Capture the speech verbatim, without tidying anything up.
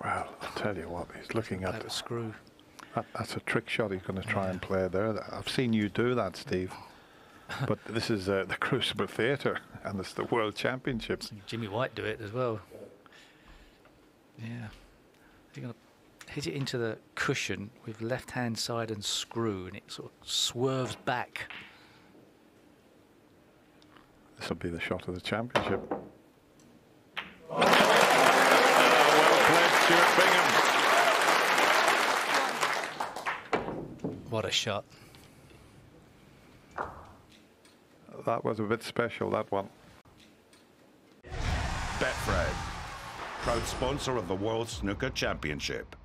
Well, I'll tell you what, he's looking at That the was screw. That, that's a trick shot he's going to try Yeah. and play there. I've seen you do that, Steve. But this is uh, the Crucible Theatre, and it's the World Championship. Jimmy White do it as well. Yeah. You're going to hit it into the cushion with left-hand side and screw, and it sort of swerves back. This will be the shot of the championship. Well played, Stuart Bingham. What a shot. That was a bit special, that one. Betfred, proud sponsor of the World Snooker Championship.